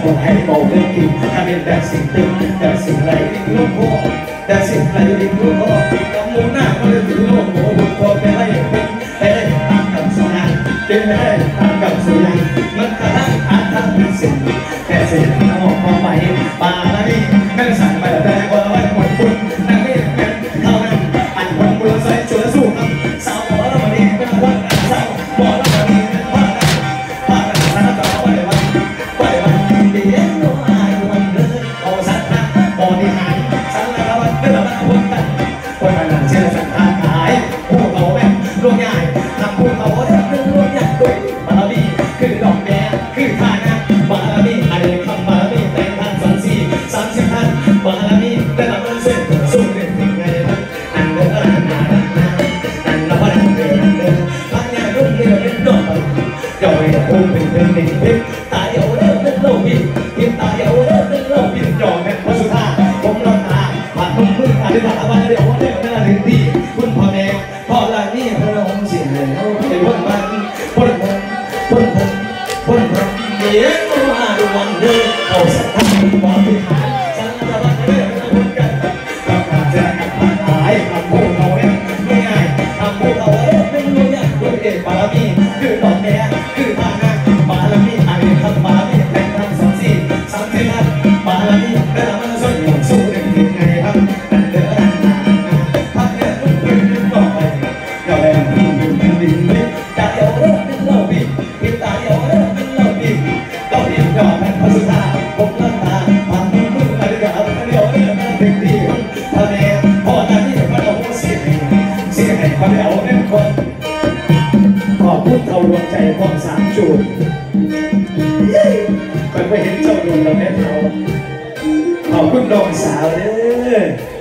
คนให้บอกเรื่องกินถ้าเป็นแต่สิ่งตึงแต่สิ่งไรดิ้งลูกพ่อแต่สิ่งไรดิ้งลูกพ่อกำมูหน้าก็เลยถือโลกโง่บุญพอไปไล่เป็นไปได้ตามกับสุนัขเป็นไปได้ตามกับสุนัขมันกระทั่งอาถรรพ์สิ่งแต่สิ่งที่ออกมาใหม่ป่าละนี่แม่สั่งไปแต่ว่าไว้หมดคุณนั่งไม่เป็นเท่านั้นอันคนบุญใส่ชวนสู้ครับสาวบอกแล้ววันนี้เป็นวันสาวบอกแล้ววันนี้เป็นวันว่ากันสาวต่อไปวันดีเอ็นรู้อายวันเดินเอาสัตว์นะบริหารสังละวันเดินมาพ้นกันคนมันนั่งเชื่อสัตว์ทางหายผู้เขาแม่ลวงใหญ่ทำผู้เขาเดินลวงใหญ่ด้วยบารมีคือดอกแดงคือท่านะบารมีอะไรคำบารมีแต่งทาง30 ท่านบารมีแต่ละมันเส้นสู้เรื่องยังไงนั้นอันเดินอันละวันเดินพักยาลุ่มเรือเป็นดอกย่อยคงเป็นหนึ่งพิษตายเอาเดินเป็นโลกพิษตายเอาเดินเป็นโลกพิษจอมเป็นพระสุธาผมรอตาผ่านมือผ่านผ่านวันเดียววันเดียวนั่นถึงที่คุณพ่อแม่พ่อลานี่พระองค์เสียแล้วเป็นวันวันพ้นเดี๋ยวมาดูวันเดินเอาสักท่านบริหารสังละวันเดินพ้นกันกับการแจ้งกับหายกับผู้เขาเนี่ยง่ายทำผู้เขาเป็นรู้ยากด้วยเอกบารมีคือดอกแดงคือท่านะบารมีอะไรทำบารมีแต่งทำ30 ท่านบารมีแต่ละมันส่วนอย่างสู้เรื่องยังไงครับนั่นเดินพักเนี่ยต้องเป็นต่อไปเราแรงที่อยู่เป็นดินเลยตายเอาเรื่องเป็นเล่าบิดตายเอาเรื่องเป็นเล่าบิดเราเรียนยอดเป็นพระสุธาผมเล่าตาผ่านมืออะไรกันเอาเรื่องเป็นที่พระเนรพ่อหน้าที่พระองค์เสียให้พระเนรเป็นคนขอพูดเอาดวงใจความสามจูบไปเห็นเจ้าดวงเราแม่เขาขอบคุณน้องสาวเด้อ